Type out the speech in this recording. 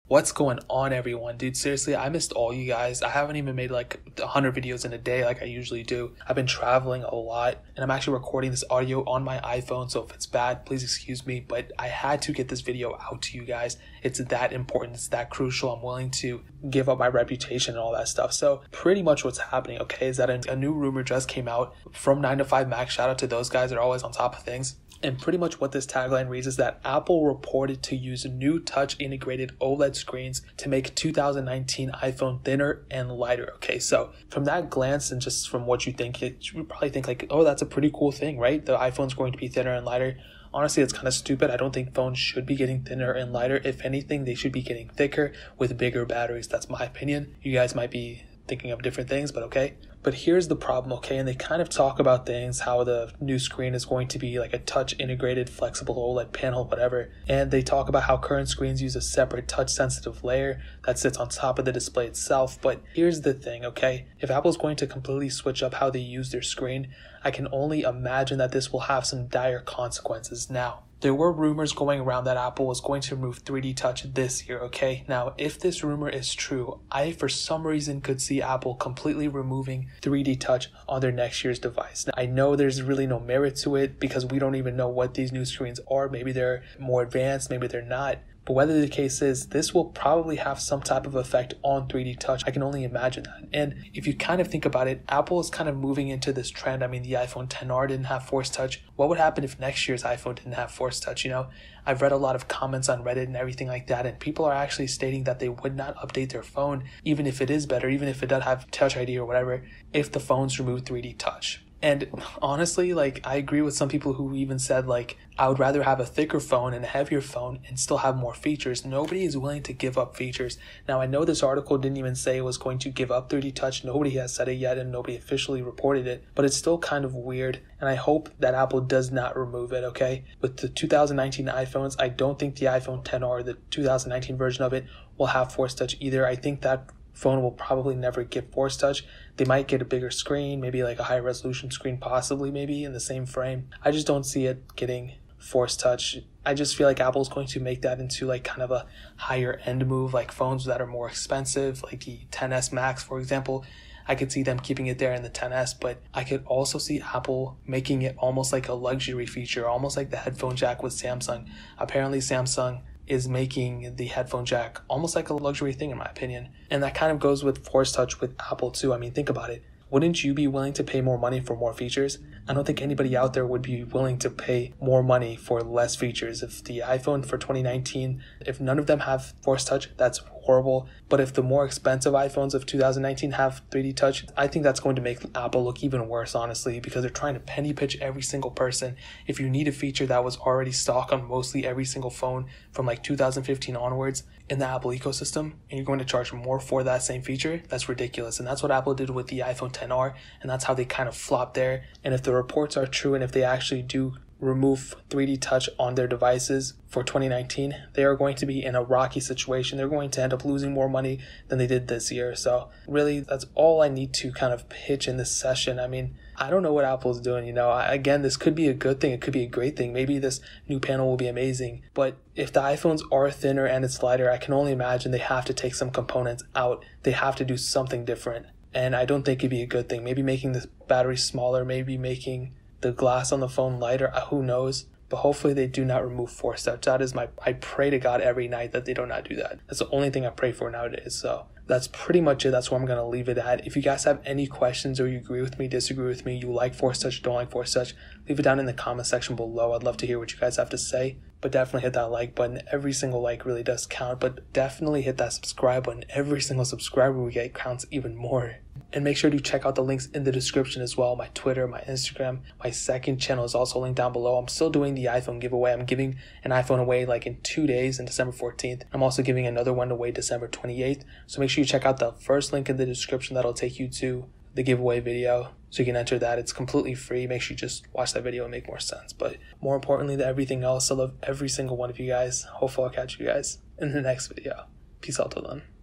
What's going on, everyone? Dude, seriously, I missed all you guys. I haven't even made like 100 videos in a day like I usually do. I've been traveling a lot, and I'm actually recording this audio on my iPhone, so if it's bad, please excuse me, but I had to get this video out to you guys. It's that important, it's that crucial. I'm willing to give up my reputation and all that stuff. So pretty much what's happening, okay, is that a new rumor just came out from 9to5Mac. Shout out to those guys, they're always on top of things. And pretty much what this tagline reads is that Apple reported to use new touch integrated OLED screens to make 2019 iPhone thinner and lighter. Okay, so from that glance and just from what you think, you would probably think like, oh, that's a pretty cool thing, right? The iPhone's going to be thinner and lighter. Honestly, it's kind of stupid. I don't think phones should be getting thinner and lighter. If anything, they should be getting thicker with bigger batteries. That's my opinion. You guys might be thinking of different things, but okay. But here's the problem, okay? And they kind of talk about things, how the new screen is going to be like a touch integrated flexible OLED panel, whatever. And they talk about how current screens use a separate touch sensitive layer that sits on top of the display itself. But here's the thing, okay? If Apple's going to completely switch up how they use their screen, I can only imagine that this will have some dire consequences. Now, there were rumors going around that Apple was going to remove 3D Touch this year, okay? Now, if this rumor is true, I for some reason could see Apple completely removing 3D Touch on their next year's device. Now, I know there's really no merit to it because we don't even know what these new screens are. Maybe they're more advanced, maybe they're not. But whether the case is, this will probably have some type of effect on 3D Touch. I can only imagine that. And if you kind of think about it, Apple is kind of moving into this trend. I mean, the iPhone XR didn't have Force Touch. What would happen if next year's iPhone didn't have Force Touch? You know, I've read a lot of comments on Reddit and everything like that, and people are actually stating that they would not update their phone, even if it is better, even if it does have Touch ID or whatever, if the phones remove 3D Touch. And honestly, like, I agree with some people who even said, like, I would rather have a thicker phone and a heavier phone and still have more features. Nobody is willing to give up features. Now, I know this article didn't even say it was going to give up 3D Touch. Nobody has said it yet, and nobody officially reported it. But it's still kind of weird, and I hope that Apple does not remove it, okay? With the 2019 iPhones, I don't think the iPhone XR, the 2019 version of it, will have Force Touch either. I think that phone will probably never get Force Touch. They might get a bigger screen, maybe like a high resolution screen, possibly maybe in the same frame. I just don't see it getting Force Touch. I just feel like Apple's going to make that into like kind of a higher end move, like phones that are more expensive, like the XS Max, for example. I could see them keeping it there in the XS, but I could also see Apple making it almost like a luxury feature, almost like the headphone jack with Samsung. Apparently Samsung is making the headphone jack almost like a luxury thing, in my opinion. And that kind of goes with Force Touch with Apple too. I mean, think about it. Wouldn't you be willing to pay more money for more features? I don't think anybody out there would be willing to pay more money for less features. If the iPhone for 2019, if none of them have Force Touch, that's horrible. But if the more expensive iPhones of 2019 have 3D Touch, I think that's going to make Apple look even worse, honestly, because they're trying to penny pitch every single person. If you need a feature that was already stock on mostly every single phone from like 2015 onwards in the Apple ecosystem, and you're going to charge more for that same feature, that's ridiculous. And that's what Apple did with the iPhone XR, and that's how they kind of flopped there. And if the reports are true, and if they actually do remove 3D Touch on their devices for 2019, they are going to be in a rocky situation. They're going to end up losing more money than they did this year. So really, that's all I need to kind of pitch in this session. I mean, I don't know what Apple's doing, you know. Again, this could be a good thing. It could be a great thing. Maybe this new panel will be amazing. But if the iPhones are thinner and it's lighter, I can only imagine they have to take some components out. They have to do something different. And I don't think it'd be a good thing. Maybe making the battery smaller, maybe making the glass on the phone lighter, who knows? But hopefully they do not remove Force Touch. That is I pray to God every night that they do not do that. That's the only thing I pray for nowadays. So that's pretty much it. That's where I'm going to leave it at. If you guys have any questions or you agree with me, disagree with me, you like Force Touch, don't like Force Touch, leave it down in the comment section below. I'd love to hear what you guys have to say. But definitely hit that like button. Every single like really does count. But definitely hit that subscribe button. Every single subscriber we get counts even more. And make sure to check out the links in the description as well. My Twitter, my Instagram, my second channel is also linked down below. I'm still doing the iPhone giveaway. I'm giving an iPhone away like in 2 days on December 14th. I'm also giving another one away December 28th. So make sure you check out the first link in the description. That'll take you to the giveaway video. So you can enter that. It's completely free. Make sure you just watch that video and make more sense. But more importantly than everything else, I love every single one of you guys. Hopefully I'll catch you guys in the next video. Peace out till then.